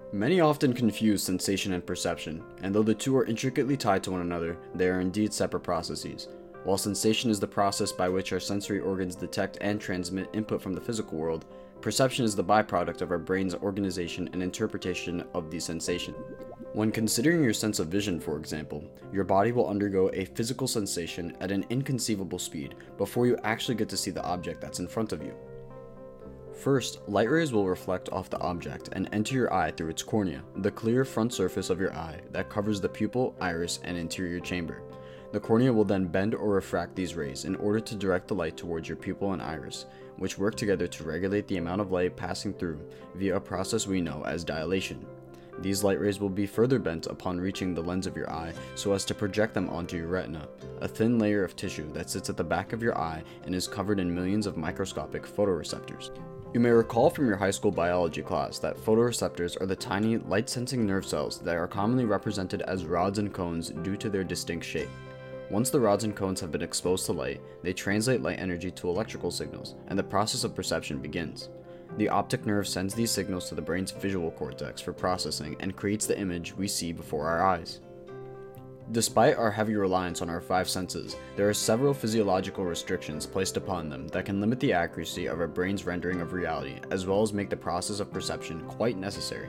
Many often confuse sensation and perception, and though the two are intricately tied to one another, they are indeed separate processes. While sensation is the process by which our sensory organs detect and transmit input from the physical world, perception is the byproduct of our brain's organization and interpretation of the sensation. When considering your sense of vision, for example, your body will undergo a physical sensation at an inconceivable speed before you actually get to see the object that's in front of you. First, light rays will reflect off the object and enter your eye through its cornea, the clear front surface of your eye that covers the pupil, iris, and anterior chamber. The cornea will then bend or refract these rays in order to direct the light towards your pupil and iris, which work together to regulate the amount of light passing through via a process we know as dilation. These light rays will be further bent upon reaching the lens of your eye so as to project them onto your retina, a thin layer of tissue that sits at the back of your eye and is covered in millions of microscopic photoreceptors. You may recall from your high school biology class that photoreceptors are the tiny, light-sensing nerve cells that are commonly represented as rods and cones due to their distinct shape. Once the rods and cones have been exposed to light, they translate light energy to electrical signals, and the process of perception begins. The optic nerve sends these signals to the brain's visual cortex for processing and creates the image we see before our eyes. Despite our heavy reliance on our five senses, there are several physiological restrictions placed upon them that can limit the accuracy of our brain's rendering of reality, as well as make the process of perception quite necessary.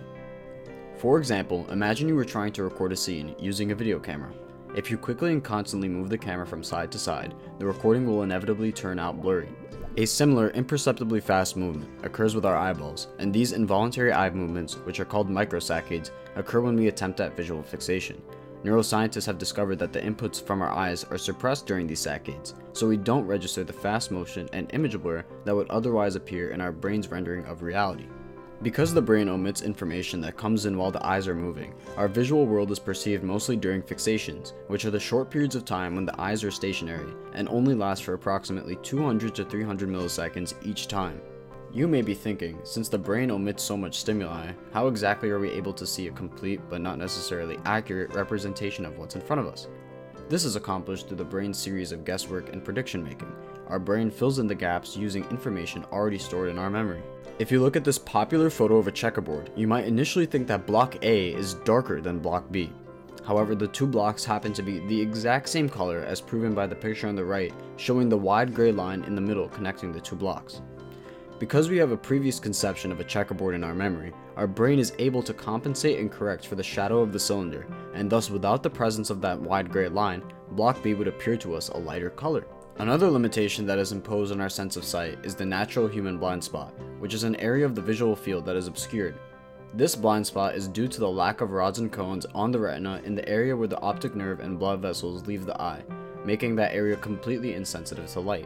For example, imagine you were trying to record a scene using a video camera. If you quickly and constantly move the camera from side to side, the recording will inevitably turn out blurry. A similar, imperceptibly fast movement occurs with our eyeballs, and these involuntary eye movements, which are called microsaccades, occur when we attempt at visual fixation. Neuroscientists have discovered that the inputs from our eyes are suppressed during these saccades, so we don't register the fast motion and image blur that would otherwise appear in our brain's rendering of reality. Because the brain omits information that comes in while the eyes are moving, our visual world is perceived mostly during fixations, which are the short periods of time when the eyes are stationary and only last for approximately 200 to 300 milliseconds each time. You may be thinking, since the brain omits so much stimuli, how exactly are we able to see a complete but not necessarily accurate representation of what's in front of us? This is accomplished through the brain's series of guesswork and prediction making. Our brain fills in the gaps using information already stored in our memory. If you look at this popular photo of a checkerboard, you might initially think that block A is darker than block B. However, the two blocks happen to be the exact same color as proven by the picture on the right, showing the wide gray line in the middle connecting the two blocks. Because we have a previous conception of a checkerboard in our memory, our brain is able to compensate and correct for the shadow of the cylinder, and thus without the presence of that wide gray line, block B would appear to us a lighter color. Another limitation that is imposed on our sense of sight is the natural human blind spot, which is an area of the visual field that is obscured. This blind spot is due to the lack of rods and cones on the retina in the area where the optic nerve and blood vessels leave the eye, making that area completely insensitive to light.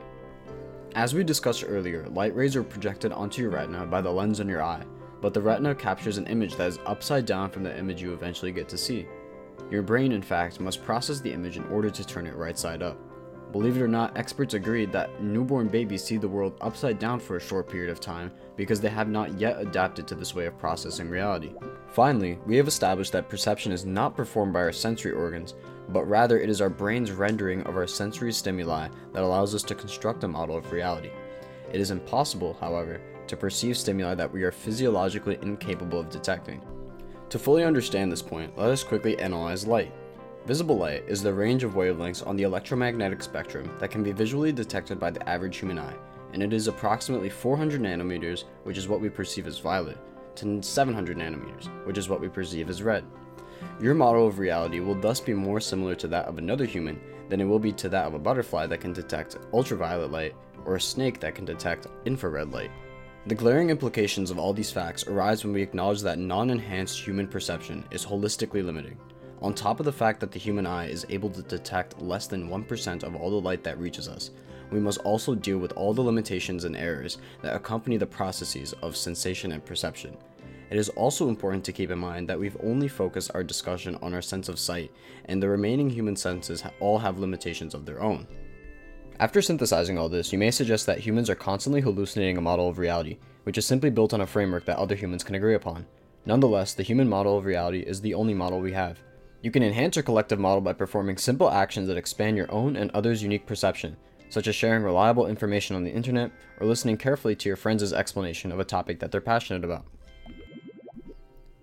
As we discussed earlier, light rays are projected onto your retina by the lens in your eye, but the retina captures an image that is upside down from the image you eventually get to see. Your brain, in fact, must process the image in order to turn it right side up. Believe it or not, experts agreed that newborn babies see the world upside down for a short period of time because they have not yet adapted to this way of processing reality. Finally, we have established that perception is not performed by our sensory organs, but rather it is our brain's rendering of our sensory stimuli that allows us to construct a model of reality. It is impossible, however, to perceive stimuli that we are physiologically incapable of detecting. To fully understand this point, let us quickly analyze light. Visible light is the range of wavelengths on the electromagnetic spectrum that can be visually detected by the average human eye, and it is approximately 400 nanometers, which is what we perceive as violet, to 700 nanometers, which is what we perceive as red. Your model of reality will thus be more similar to that of another human than it will be to that of a butterfly that can detect ultraviolet light or a snake that can detect infrared light. The glaring implications of all these facts arise when we acknowledge that non-enhanced human perception is holistically limiting. On top of the fact that the human eye is able to detect less than 1% of all the light that reaches us, we must also deal with all the limitations and errors that accompany the processes of sensation and perception. It is also important to keep in mind that we've only focused our discussion on our sense of sight, and the remaining human senses all have limitations of their own. After synthesizing all this, you may suggest that humans are constantly hallucinating a model of reality, which is simply built on a framework that other humans can agree upon. Nonetheless, the human model of reality is the only model we have. You can enhance your collective model by performing simple actions that expand your own and others' unique perception, such as sharing reliable information on the internet or listening carefully to your friends' explanation of a topic that they're passionate about.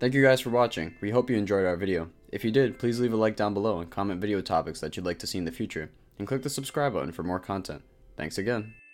Thank you guys for watching. We hope you enjoyed our video. If you did, please leave a like down below and comment video topics that you'd like to see in the future, and click the subscribe button for more content. Thanks again.